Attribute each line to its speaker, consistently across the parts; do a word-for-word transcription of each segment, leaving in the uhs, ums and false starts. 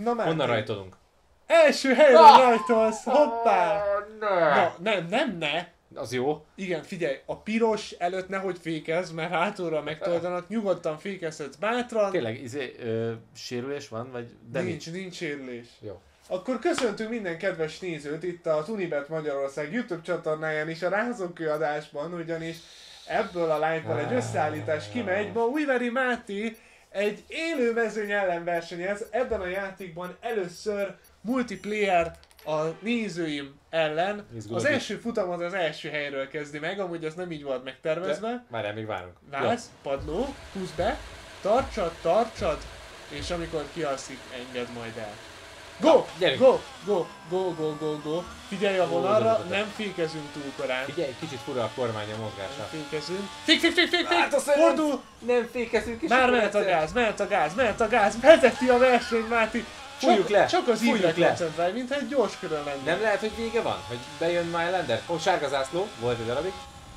Speaker 1: Na már.
Speaker 2: Honnan rajtolunk?
Speaker 1: Első helyre
Speaker 2: Ah!
Speaker 1: rajtolsz, hoppá!
Speaker 2: Ne.
Speaker 1: Na, nem, nem, ne!
Speaker 2: Az jó.
Speaker 1: Igen, figyelj, a piros előtt nehogy fékezz, mert hátulra megtoldanak, nyugodtan fékezhetsz bátran.
Speaker 2: Tényleg, izé, ö, sérülés van, vagy de
Speaker 1: Nincs, nincs sérülés.
Speaker 2: Jó.
Speaker 1: Akkor köszöntünk minden kedves nézőt itt a Unibet Magyarország YouTube csatornáján is a Rázókő adásban, ugyanis ebből a live-ból egy összeállítás kimegy. Ma Újvári Máté egy élő mezőny ellen versenyez, ebben a játékban először multiplayer a nézőim ellen.
Speaker 2: Izgulok
Speaker 1: Az
Speaker 2: is.
Speaker 1: első futamot az első helyről kezdi meg, amúgy ez nem így volt megtervezve.
Speaker 2: Várjál, még várunk.
Speaker 1: Válsz, padló, húzd be, tartsad, tartsad, és amikor kialszik, engedd majd el. Go!
Speaker 2: gyerünk.
Speaker 1: Go! Go! Go! Go! Go! Go! Figyelj a
Speaker 2: Ó,
Speaker 1: vonalra,
Speaker 2: oda, oda.
Speaker 1: nem fékezünk túl korán.
Speaker 2: Figyelj, kicsit fura a kormány a
Speaker 1: Nem
Speaker 2: mozgása.
Speaker 1: fékezünk. Fik, fik, fik, fik,
Speaker 2: Hát,
Speaker 1: fik!
Speaker 2: azt
Speaker 1: Fordul!
Speaker 2: Nem fékezünk is.
Speaker 1: Már
Speaker 2: akkor
Speaker 1: mehet a
Speaker 2: egyszer-
Speaker 1: gáz, mehet a gáz, mehet a gáz, vezeti a verseny, Máté!
Speaker 2: Fújjuk le,
Speaker 1: Csak az
Speaker 2: fújjuk
Speaker 1: ívre
Speaker 2: le.
Speaker 1: koncentrálj, mintha egy gyors körön lenne.
Speaker 2: Nem lehet, hogy vége van? Hogy bejön Mylander? Ó, sárga zászló, volt egy darabig.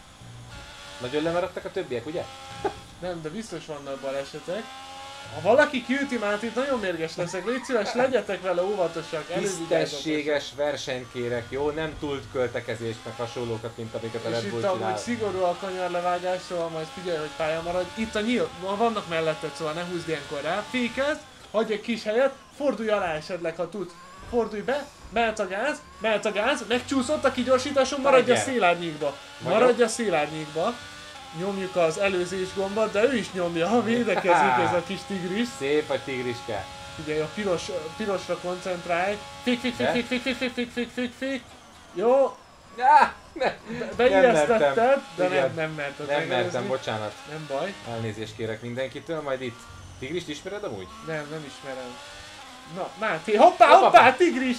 Speaker 2: Nagyon lemaradtak a többiek, ugye?
Speaker 1: Nem, de biztos vannak balesetek. Ha valaki kiüti Mátét, nagyon mérges leszek. Légy szíves, legyetek vele óvatosak, elővigyázzatok.
Speaker 2: Tisztességes versenyt kérek, jó? Nem túlt költekezést, meg hasonlókat, mint amiket a
Speaker 1: És
Speaker 2: Red
Speaker 1: itt
Speaker 2: Bull
Speaker 1: amúgy
Speaker 2: csinál.
Speaker 1: szigorú a kanyarlevágás, szóval majd figyelj, hogy pálya marad. Itt a nyíl, vannak melletted, szóval ne húzd ilyenkor rá. Fékezd, hagyj egy kis helyet, fordulj alá esetleg, ha tudsz. Fordulj be, mehet a gáz, mehet a gáz, megcsúszott a kigyorsításon, maradj a
Speaker 2: Hagyjál.
Speaker 1: szélárnyékba. Maradj a szélárnyékba. Nyomjuk az előzés gombot, de ő is nyomja, ha védekezik ez a kis tigris.
Speaker 2: Szép vagy tigriske.
Speaker 1: Figyelj, a piros, pirosra koncentrálj. Fik, fik, fik,
Speaker 2: De?
Speaker 1: fik, fik, fik, fik, fik, fik, fik, fik. Jó,
Speaker 2: Ah, ne,
Speaker 1: beijesztetted, de
Speaker 2: Igen.
Speaker 1: nem, nem merted
Speaker 2: nem
Speaker 1: megelőzni.
Speaker 2: mertem, bocsánat.
Speaker 1: Nem baj.
Speaker 2: Elnézést kérek mindenkitől, majd itt. Tigrist ismered amúgy?
Speaker 1: Nem, nem ismerem. Na, Máté, hoppá,
Speaker 2: Hoppá,
Speaker 1: hoppá,
Speaker 2: hoppá.
Speaker 1: tigris!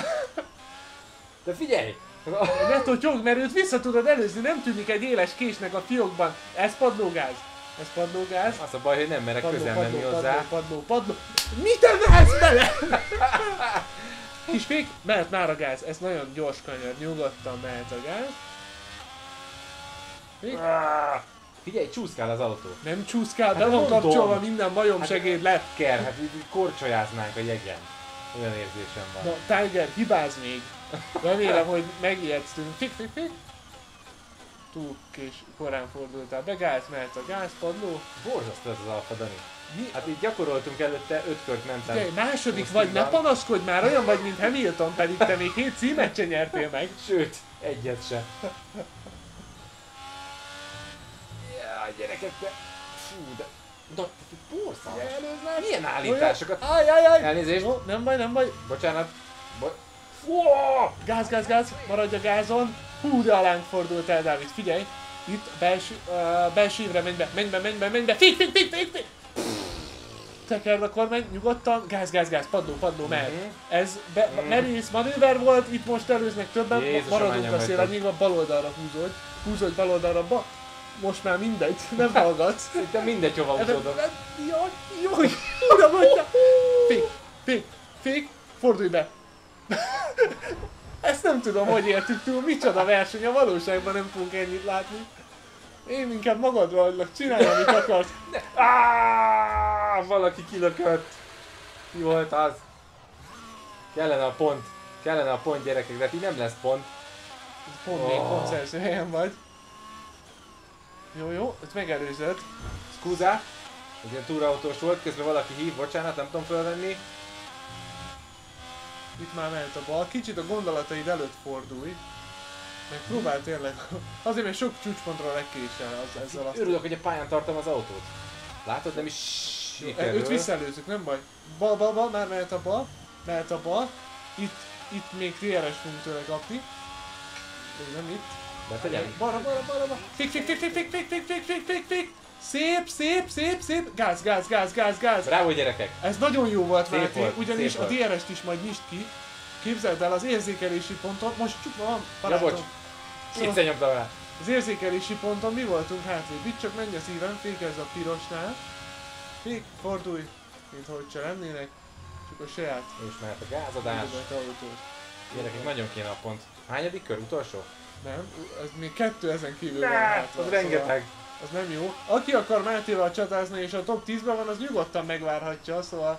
Speaker 2: De figyelj!
Speaker 1: Ne totyog, mert őt vissza tudod előzni, nem tűnik egy éles késnek a fiókban. Ez padlógáz. Ez padlógáz.
Speaker 2: Az a baj, hogy nem merek
Speaker 1: Padló,
Speaker 2: közel
Speaker 1: padló,
Speaker 2: menni
Speaker 1: padló,
Speaker 2: hozzá.
Speaker 1: padló, padló. Mit emelsz bele? Kis fék, mehet már a gáz. Ez nagyon gyors kanyar, nyugodtan mehet a gáz. Fék.
Speaker 2: Ah, Figyelj, csúszkál az autó.
Speaker 1: Nem csúszkál, be
Speaker 2: Hát
Speaker 1: van
Speaker 2: mondom.
Speaker 1: kapcsolva minden bajom segéd le.
Speaker 2: Ker, hát így így korcsolyáznánk a jegyen. Olyan érzésem van.
Speaker 1: Na, Tiger, hibáz még. Remélem, hogy megijedsztünk. Fik, fik, fik. Túl kés, korán fordultál be, gáz, mehet a gázpadló.
Speaker 2: Borzasztó ez az Alfa Dani.
Speaker 1: Mi?
Speaker 2: Hát így gyakoroltunk előtte, öt kört mentem.
Speaker 1: Figyelj, második
Speaker 2: Most
Speaker 1: vagy,
Speaker 2: így
Speaker 1: ne
Speaker 2: van.
Speaker 1: panaszkodj már, olyan vagy, mint Hamilton, pedig te még hét címet se nyertél meg.
Speaker 2: Sőt, egyet se. Jaj, gyerekek, de... Fú, de... De, borzalmas. Milyen állításokat...
Speaker 1: Ajj, ajj, ajj!
Speaker 2: Elnézést.
Speaker 1: Jó, nem baj, nem baj.
Speaker 2: Bocsánat. Bo-
Speaker 1: Gáz, gáz, gáz, maradj a gázon. Hú, de alánk fordult el, Dávid, figyelj. Itt, belső, uh, belső évre, menj be, menj be, menj be, menj be. Fik, fik, fik, fik, fik. Tekerd a kormány, nyugodtan. Gáz, gáz, gáz, padló, padló, mehet.
Speaker 2: Mhm.
Speaker 1: Ez be,
Speaker 2: Mhm.
Speaker 1: merész manőver volt, itt most előznek többen.
Speaker 2: Jézusom,
Speaker 1: Maradunk
Speaker 2: anyám
Speaker 1: a
Speaker 2: vagy
Speaker 1: szélárnyékban, bal oldalra húzódj. Húzódj bal oldalra, ba. Most már mindegy, nem hallgatsz.
Speaker 2: Szinte mindegy, hova húzódok.
Speaker 1: Jaj, jaj, uram, adja! Fék, fék, fék, fordulj be! Ezt nem tudom, hogy értük túl, micsoda verseny, a valóságban nem fogunk ennyit látni. Én inkább magadra hagylak, csinálj, amit akarsz.
Speaker 2: Ah, valaki kilökött. Ki volt az? Kellene a pont. Kellene a pont, gyerekek, de hát így nem lesz pont.
Speaker 1: Pont még
Speaker 2: Oh.
Speaker 1: pontszerző helyen vagy. Jó, jó, ezt megelőzöd.
Speaker 2: Scusa. Ez ilyen túraautós volt, közben valaki hív, bocsánat, nem tudom fölvenni.
Speaker 1: Itt már mehet a bal, kicsit a gondolataid előtt fordulj. Meg próbálj tényleg, azért mert sok csúcspontra legkésel az, ezzel azt.
Speaker 2: Örülök, hogy a pályán tartom az autót. Látod, nem is sikerül.
Speaker 1: Őt visszaelőzzük, nem baj. Bal, bal, bal, már mehet a bal. Mehet a bal. Itt, itt még té er es fogunk tőle kapni. Még nem itt.
Speaker 2: Betegyem?
Speaker 1: Balra, balra, balra, balra. Fik, fik, fik, fik, fik, fik, fik, fik, fik, fik, fik. Szép, szép, szép, szép. Gáz, gáz, gáz, gáz, gáz.
Speaker 2: Bravo, gyerekek!
Speaker 1: Ez nagyon jó volt,
Speaker 2: Szép
Speaker 1: Máté,
Speaker 2: volt,
Speaker 1: ugyanis
Speaker 2: szép
Speaker 1: a
Speaker 2: volt.
Speaker 1: té er est is majd nyisd ki. Képzeld el, az érzékelési ponton, most csukva van,
Speaker 2: Ja,
Speaker 1: barátom.
Speaker 2: bocs. Kétszer nyomtam rá.
Speaker 1: Az érzékelési ponton mi voltunk hátrébb, itt csak menj a szívem, fékezz a pirosnál. Fék, fordulj, mint hogy se lennének, csak a saját
Speaker 2: És mehet a gázadás.
Speaker 1: időmet autót.
Speaker 2: Gyerekek, nagyon kéne a pont. Hányadik kör? Utolsó?
Speaker 1: Nem, ez még kettő ezen kívül van
Speaker 2: Ne,
Speaker 1: hátra,
Speaker 2: az rengeteg.
Speaker 1: Az nem jó. Aki akar Mátéval csatázni és a top tízben van, az nyugodtan megvárhatja, szóval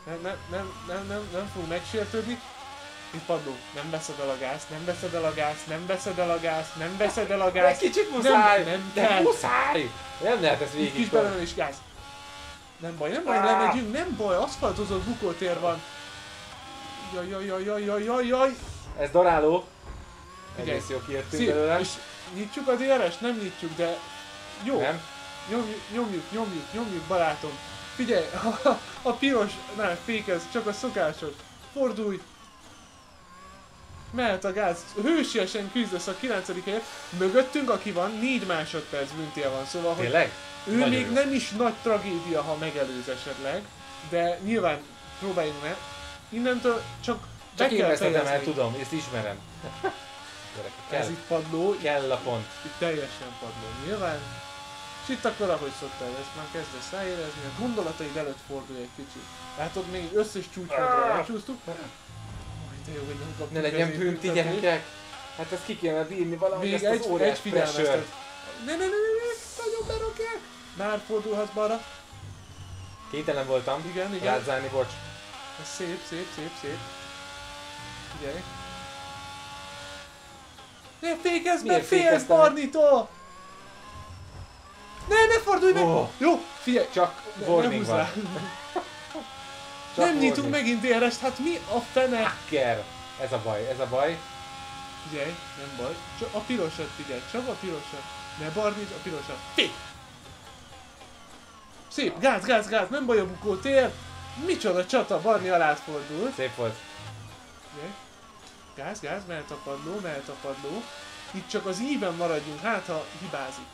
Speaker 1: Nem, nem, nem, nem, nem, nem fog megsértődni. Itt padló, nem veszed el a gázt, nem veszed el a gázt, nem veszed el a gázt, nem veszed el a
Speaker 2: De
Speaker 1: gázt.
Speaker 2: kicsit muszáj!
Speaker 1: Nem, nem
Speaker 2: de
Speaker 1: kell.
Speaker 2: muszáj! Nem lehet ezt
Speaker 1: Kis
Speaker 2: végig.
Speaker 1: belőle is gáz. Nem baj, nem baj, lemegyünk, nem baj, aszfaltozott bukótér van. Jaj, jaj, jaj, jaj, jaj, jaj, jaj.
Speaker 2: Ez daráló.
Speaker 1: Figyelj,
Speaker 2: Egész jó kijöttünk
Speaker 1: Szép,
Speaker 2: belőle.
Speaker 1: és nyitjuk a dé er est? Nem nyitjuk, de jó.
Speaker 2: Nem?
Speaker 1: Nyomjuk, nyomjuk, nyomjuk, nyomjuk, barátom. Figyelj, a, a piros, ne, fékez, csak a szokásos. Fordulj. Mehet a gáz, hősiesen küzdesz a kilencedik helyet. Mögöttünk, aki van, négy másodperc büntéje van, szóval, hogy
Speaker 2: Tényleg?
Speaker 1: ő
Speaker 2: Nagyon
Speaker 1: még
Speaker 2: jó.
Speaker 1: nem is nagy tragédia, ha megelőz esetleg, de nyilván próbáljunk meg. Innentől csak,
Speaker 2: Csak
Speaker 1: be
Speaker 2: én
Speaker 1: kell
Speaker 2: veszem el,
Speaker 1: fejezni.
Speaker 2: tudom, ezt ismerem. Gyerekek, kell,
Speaker 1: Ez itt padló,
Speaker 2: kell a pont.
Speaker 1: itt teljesen padló, nyilván. És itt akkor, ahogy szoktál, ezt már kezdesz ráérezni, a gondolataid előtt fordulj egy kicsit. Látod, még összes csúcspontra elcsúsztuk. Aj, de jó, hogy nem kaptuk
Speaker 2: Ne legyen
Speaker 1: ezért
Speaker 2: bünti,
Speaker 1: büntetést.
Speaker 2: gyerekek! Hát ezt ki kellene bírni valahogy,
Speaker 1: Még
Speaker 2: ezt
Speaker 1: egy,
Speaker 2: az
Speaker 1: egy
Speaker 2: óriás
Speaker 1: figyelmeztet.
Speaker 2: pressure.
Speaker 1: Ne, ne, ne, ne, ne, nagyon berokják! Már fordulhatsz balra.
Speaker 2: Kételen voltam.
Speaker 1: Igen, igen.
Speaker 2: Rádzálni, bocs.
Speaker 1: Ez szép, szép, szép, szép. Figyelj. Ne fékezz,
Speaker 2: Miért
Speaker 1: mert félsz
Speaker 2: fékeztem?
Speaker 1: Barnitól! Ne, ne fordulj meg!
Speaker 2: Oh.
Speaker 1: Jó, figyelj!
Speaker 2: Csak
Speaker 1: Ne-
Speaker 2: warning
Speaker 1: ne húzz
Speaker 2: van.
Speaker 1: rá.
Speaker 2: Csak
Speaker 1: Nem nyitunk
Speaker 2: warning.
Speaker 1: megint dé er est, hát mi a fene?
Speaker 2: Hacker! Ez a baj, ez a baj.
Speaker 1: Figyelj, nem baj. Csak a pirosat figyelj, csak a pirosat. Ne Barnit, a pirosat. Fi! Szép, gáz, gáz, gáz, nem baj a bukó tér. Micsoda csata, Barni alá fordult.
Speaker 2: Szép volt.
Speaker 1: Figyelj. Gáz, gáz, mehet a padló, mehet a padló. Itt csak az íven maradjunk, hát ha hibázik.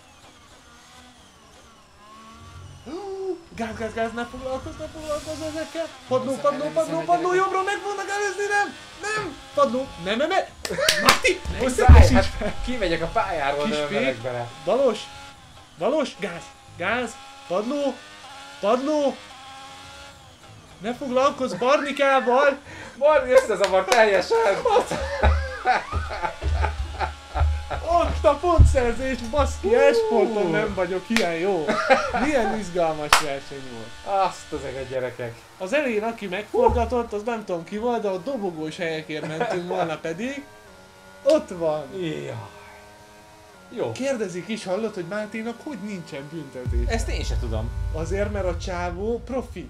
Speaker 1: Hú, Gáz, gáz, gáz, ne foglalkozz, ne foglalkozz ezekkel. Padló,
Speaker 2: Hiszem,
Speaker 1: padló,
Speaker 2: hiszem,
Speaker 1: padló,
Speaker 2: hogy
Speaker 1: padló,
Speaker 2: gyerekek.
Speaker 1: jobbra meg fognak előzni, nem? Nem! Padló, nem, nem, nem! Mati! Ne
Speaker 2: Muszáj!
Speaker 1: összekosíts
Speaker 2: Hát
Speaker 1: fel!
Speaker 2: kimegyek a pályáról,
Speaker 1: Kis
Speaker 2: nem
Speaker 1: fék.
Speaker 2: emelek bele.
Speaker 1: Valós! Valós! Gáz! Gáz! Padló! Padló! Ne foglalkozz Barnikával!
Speaker 2: Barni összezavar teljesen!
Speaker 1: Ott a pontszerzés, baszki, esporton nem vagyok ilyen jó. Milyen izgalmas verseny volt.
Speaker 2: Azt ezek a gyerekek.
Speaker 1: Az elején aki megforgatott, az nem tudom ki volt, de a dobogós helyekért mentünk volna pedig. Ott van.
Speaker 2: Jaj. Jó.
Speaker 1: Kérdezik is, hallod, hogy Máténak hogy nincsen büntetés?
Speaker 2: Ezt én se tudom.
Speaker 1: Azért, mert a csávó profi.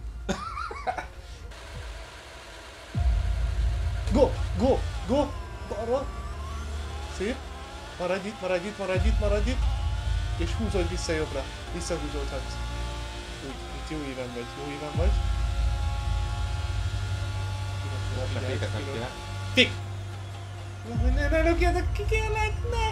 Speaker 1: Go, go, go, balra. Szép. Maradj itt, maradj itt, maradj itt, maradj itt. És húzódj vissza jobbra. Visszahúzódhatsz. Úgy, itt jó éven vagy, jó éven vagy.
Speaker 2: Most a
Speaker 1: Figyelj,
Speaker 2: féket nem
Speaker 1: figyelj.
Speaker 2: kéne.
Speaker 1: Fik! Ne, ne, ne, ne, ki kérlek, ne!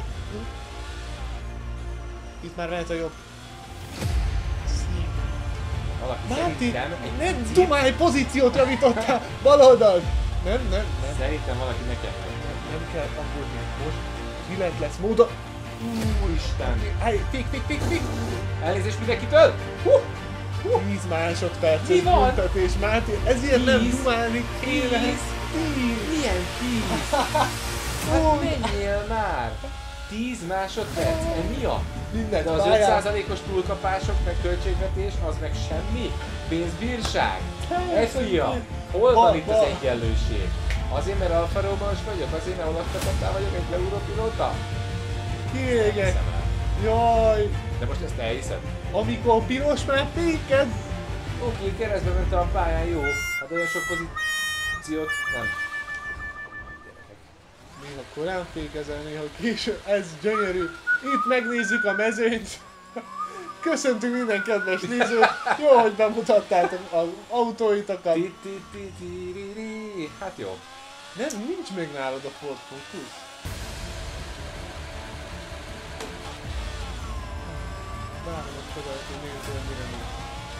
Speaker 1: Itt már mehet a jobb. Szép.
Speaker 2: Valaki
Speaker 1: Máté,
Speaker 2: szerintem egy
Speaker 1: nem
Speaker 2: picit-
Speaker 1: dumálj pozíciót javítottál! Bal oldal! Nem, nem, nem.
Speaker 2: Szerintem valaki nekem megy.
Speaker 1: Nem, nem kell aggódni. Most billet lesz móda.
Speaker 2: Úristen!
Speaker 1: Állj, fik, fik, fik, fik!
Speaker 2: Elnézést mindenkitől! Hú!
Speaker 1: tíz másodperces
Speaker 2: Mi van?
Speaker 1: büntetés, Máté. Ezért nem
Speaker 2: Tíz?
Speaker 1: dumálni kéne.
Speaker 2: Tíz?
Speaker 1: Tíz.
Speaker 2: Milyen tíz? Hát menjél már! tíz másodperc? Emiatt?
Speaker 1: Minden
Speaker 2: De az öt
Speaker 1: pályán.
Speaker 2: százalékos túlkapások, meg költségvetés, az meg semmi? Pénzbírság? Ez fia! Hol
Speaker 1: Ba-
Speaker 2: van itt az
Speaker 1: ba.
Speaker 2: egyenlőség? Azért, mert Alfa Romeo-s vagyok? Azért, mert Olaf Petentál vagyok egy európilóta?
Speaker 1: Kiégek.
Speaker 2: Hiszem el.
Speaker 1: Jaj.
Speaker 2: De most ezt elhiszed?
Speaker 1: Amikor piros már féked.
Speaker 2: Oké, keresztbe ment a pályán, jó. Hát olyan sok pozíciót nem.
Speaker 1: Néha korán fékezel, néha később. Ez gyönyörű. Itt megnézzük a mezőnyt. Köszöntünk minden kedves nézőt. Jó, hogy bemutattátok az autóitokat.
Speaker 2: Ti-ti-ti-ti-ri-ri. Hát jó.
Speaker 1: Nem, nincs még nálad a Ford Focus. Várom a csodát, hogy nézd, hogy mire néz.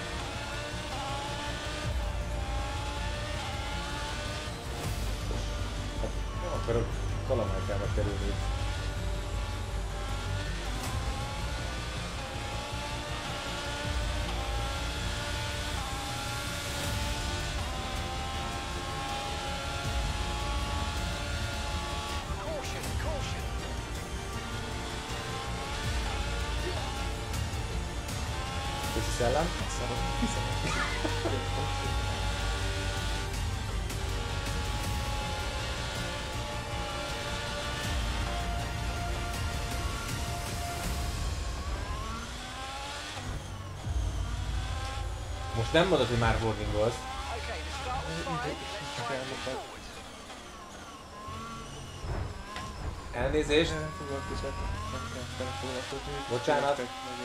Speaker 2: Nem akarok kalamárkába kerülni. Köszi szellem.
Speaker 1: Hiszem.
Speaker 2: Most nem mondod, hogy már boardingolsz. Elnézést. Bocsánat.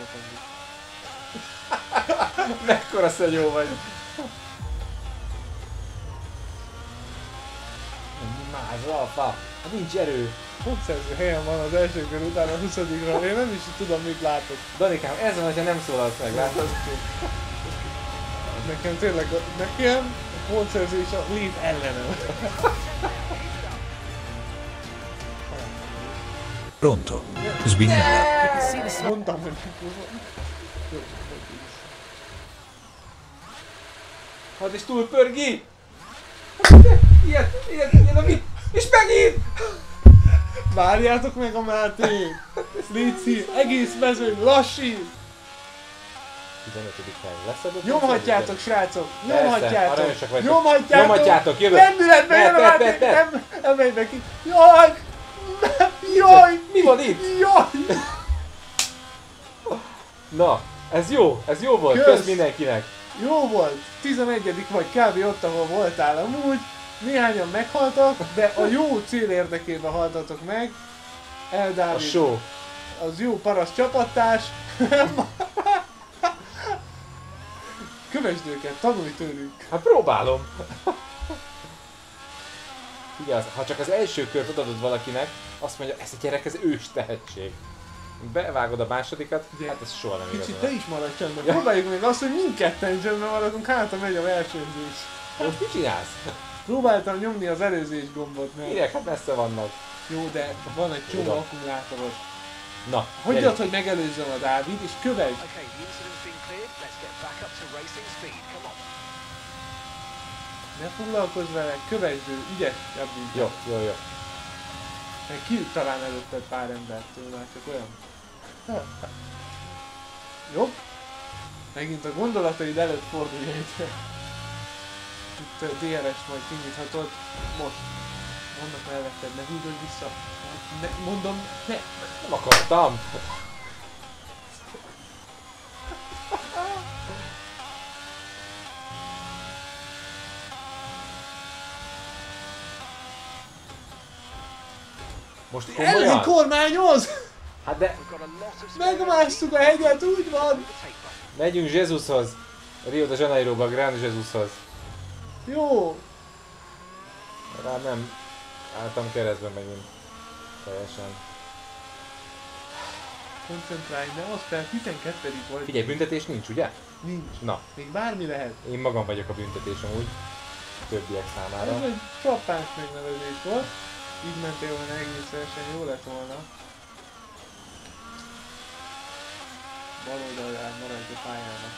Speaker 2: Mekkora szegyó vagy. Mázla a fa. Hát nincs erő.
Speaker 1: Pontszerző helyen van az első kör után a huszadikra, én nem is tudom mit látok.
Speaker 2: Danikám, ez van, hogyha nem szólalsz meg, látod?
Speaker 1: Nekem tényleg, a, nekem a pontszerzés a lét ellenem.
Speaker 3: Pronto. Svignella.
Speaker 1: Mondtam, hogy
Speaker 2: Hát és túl pörgi! Ilyen, ilyen, ilyen, ami... És megint!
Speaker 1: várjátok meg a Mátét! Léci, egész mezőn, lassít!
Speaker 2: tizenötödik hely. Lesz ebből?
Speaker 1: Nyomhatjátok, srácok!
Speaker 2: Persze,
Speaker 1: Nyomhatjátok!
Speaker 2: aranyosak vagytok.
Speaker 1: Nyomhatjátok!
Speaker 2: Nyomhatjátok, jövök!
Speaker 1: Rendületben jön a
Speaker 2: Mert,
Speaker 1: Máté!
Speaker 2: mert, mert,
Speaker 1: Nem, nem megy neki! Jaj! Jaj!
Speaker 2: Mi van itt?
Speaker 1: Jaj!
Speaker 2: Na, ez jó, ez jó volt,
Speaker 1: Kösz.
Speaker 2: kösz mindenkinek.
Speaker 1: Jó volt! tizenegyedik vagy kb. Ott, ahol voltál amúgy. Néhányan meghaltak, de a jó cél érdekében haltatok meg.
Speaker 2: A
Speaker 1: Eldávid,
Speaker 2: show.
Speaker 1: az jó paraszt csapattárs. Kövesd őket, tanulj tőlük.
Speaker 2: Hát próbálom. Igaz, ha csak az első kört odaadod valakinek, azt mondja, ez a gyerek, ez ős tehetség. Bevágod a másodikat,
Speaker 1: Ugye,
Speaker 2: hát ez soha nem igaz.
Speaker 1: Kicsit te is maradj csendben.
Speaker 2: Ja.
Speaker 1: Próbáljuk meg azt, hogy mindketten csendben maradunk, hát ha megy a versenyzés.
Speaker 2: Most mit csinálsz?
Speaker 1: Próbáltam nyomni az előzés gombot, mert
Speaker 2: Minek? Hát messze vannak.
Speaker 1: jó, de van egy csomó
Speaker 2: Tudom.
Speaker 1: akkumulátoros.
Speaker 2: Na,
Speaker 1: Hagyjad,
Speaker 2: gyerünk.
Speaker 1: hogy megelőzzem a Dávid, és követj!
Speaker 4: Okay, the incident's been cleared. Let's get back up to racing speed. Come on.
Speaker 1: Ne foglalkozz vele, kövesd ő, ügyesebb, mint
Speaker 2: Jó, jó, jó.
Speaker 1: Meg ki talán előtted pár embert, ő már csak olyan. Jobb? Megint a gondolataid előtt fordulj egyre. Itt a dé er es majd kinyithatod. Most. Vannak melletted, ne húzod vissza. Ne, mondom, ne.
Speaker 2: Nem akartam. Most
Speaker 1: Ellen
Speaker 2: komolyan?
Speaker 1: kormányoz!
Speaker 2: Hát de
Speaker 4: We've got a lot of spare
Speaker 1: Megmásztuk a hegyet, úgy van!
Speaker 4: the tape button.
Speaker 2: megyünk Jézushoz. Rio de Janeiroba, Grand Jézushoz.
Speaker 1: Jó!
Speaker 2: Rá nem álltam keresztben megint. Teljesen.
Speaker 1: Koncentrálj, ne azt fel, tizenkettedik vagy.
Speaker 2: Figyelj, büntetés nincs, ugye?
Speaker 1: Nincs.
Speaker 2: Na,
Speaker 1: Még bármi lehet.
Speaker 2: én magam vagyok a büntetésem úgy. Többiek számára.
Speaker 1: Ez egy frappáns megnevezés volt. Így mentél volna egész verseny, jó lett volna. Bal oldalán maradj a pályának.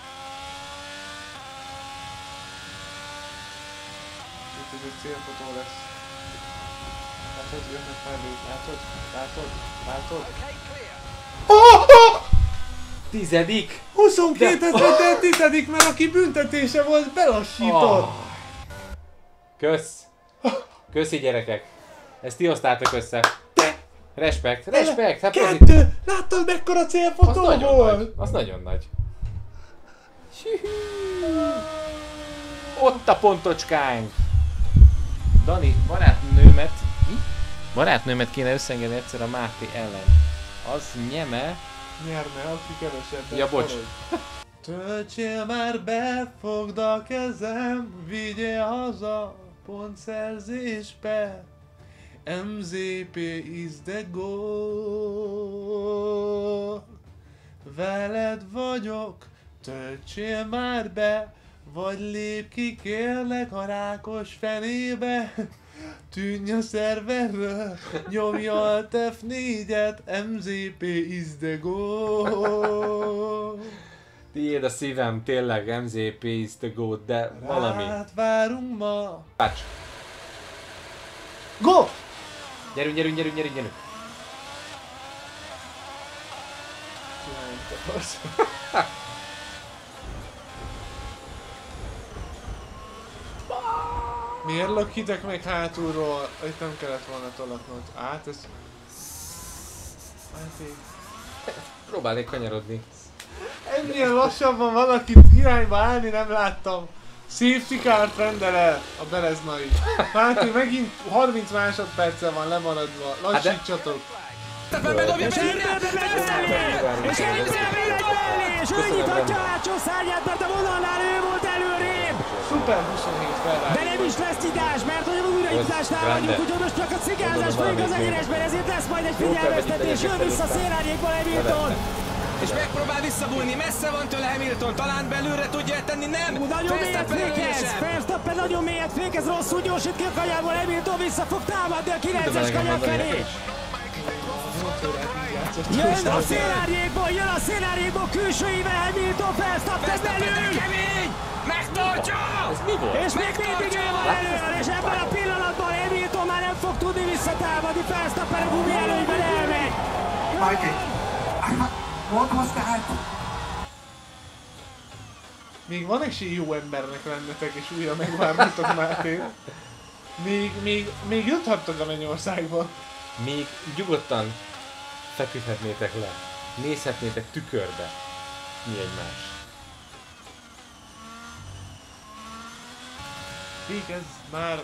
Speaker 1: Itt ez egy célfotó lesz. Látod, jönnek mellé, látod? Látod? Látod?
Speaker 4: Okay, clear.
Speaker 2: Tizedik!
Speaker 1: huszonkettő
Speaker 2: De-
Speaker 1: ezer tizedik, mert aki büntetése volt, belassított!
Speaker 2: Oh. Kösz! Köszi gyerekek! Ezt ti hoztátok össze. Respekt, respekt! Hát pozitív.
Speaker 1: Kettő! Láttad mekkora
Speaker 2: Az
Speaker 1: célfotó
Speaker 2: nagyon
Speaker 1: volt?
Speaker 2: nagy. Az nagyon nagy. Ott a pontocskánk! Dani, barátnőmet... Mi? Barátnőmet kéne összeengedni egyszer a Máté ellen. Az nyeme...
Speaker 1: Nyerne, aki kevesebbet
Speaker 2: Ja, bocs.
Speaker 1: szorod. Töltsél már be, fogd a kezem, vigyél haza pontszerzésbe. em zé pé is the goal. Veled vagyok, töltsél már be, vagy lép ki kérlek a rákos fenébe. Tűnj a szerverről, nyomja a ef négyet, em zé pé is the goal.
Speaker 2: Tiéd a szívem, tényleg em zé pé is the goat, de valami.
Speaker 1: Rád várunk ma.
Speaker 2: Pács!
Speaker 1: Go!
Speaker 2: Gyerünk, gyerünk, gyerünk, gyerünk, gyerünk! Miért lökitek meg hátulról? Itt nem kellett volna tolatnod. Át, ez... Hát így... Próbálnék kanyarodni.
Speaker 1: Ennél lassabban valakit irányba állni nem láttam. Safety car-t rendel el a Bereznai. Máté megint harminc másodperccel van lemaradva. Lassítsatok.
Speaker 5: Bedobja belőle! És elviszel belőle! És ő nyithatja a hátsó szárnyát, mert a vonalnál ő volt előrébb!
Speaker 1: Szuper huszonhét Ferrari.
Speaker 5: De nem is lesz nyitás, mert hogy a újraindításnál vagyunk, úgyhogy most csak a cigázás folyik az egyenesben, ezért lesz majd egy figyelmeztetés, jön vissza szélárnyékból Hamilton!
Speaker 6: És megpróbál visszabújni, messze van tőle Hamilton, talán belőle tudja tenni, nem!
Speaker 5: Ú, nagyon mélyet fékez! Verstappen nagyon mélyet fékez, rosszul gyorsít ki a kanyarból, Hamilton vissza fog támadni a kilences kanyar felé! Jön a szélárnyékból, jön a szélárnyékból, külsőivel Hamilton, Verstappen belül!
Speaker 6: Kemény! Megtartja!
Speaker 2: Ez mi volt?
Speaker 5: És még mindig ő van előre, és ebben a pillanatban Hamilton már nem fog tudni visszatámadni, Verstappen a gumi előnyben elmegy!
Speaker 7: What was that?
Speaker 1: Még van esély jó embernek lennetek és újra megvárnatok Mátét. Még, még, még juthattok a Mennyországba.
Speaker 2: Még nyugodtan feküdhetnétek le. Nézhetnétek tükörbe. Mi egymás.
Speaker 1: Végez már.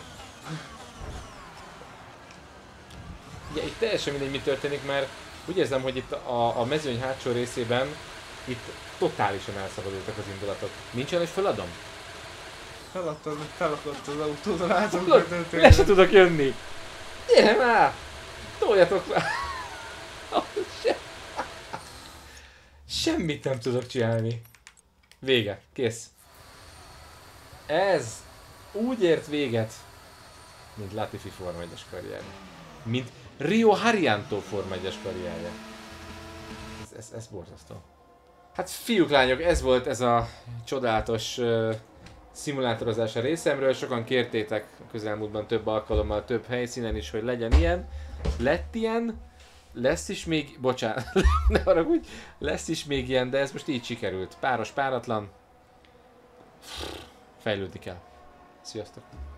Speaker 2: Ugye itt teljesen mindegy, mi történik, mert úgy érzem, hogy itt a, a mezőny hátsó részében itt totálisan elszabadultak az indulatok. Nincs olyan, hogy feladom?
Speaker 1: Feladtad, meg felakadt az autód a lázom
Speaker 2: Akkor le se tudok jönni! Gyere már! Toljatok már! Se... Semmit nem tudok csinálni. Vége. Kész. Ez úgy ért véget, mint Latifi Forma egyes karrierje. Mint Rio Haryanto Forma egyes karrierje. Ez, ez, ez borzasztó. Hát fiúk, lányok, ez volt ez a csodálatos uh, szimulátorozás a részemről. Sokan kértétek a közelmúltban több alkalommal, több helyszínen is, hogy legyen ilyen. Lett ilyen. Lesz is még, bocsánat, ne haragudj, lesz is még ilyen, de ez most így sikerült. Páros, páratlan. Fejlődni kell. Sziasztok!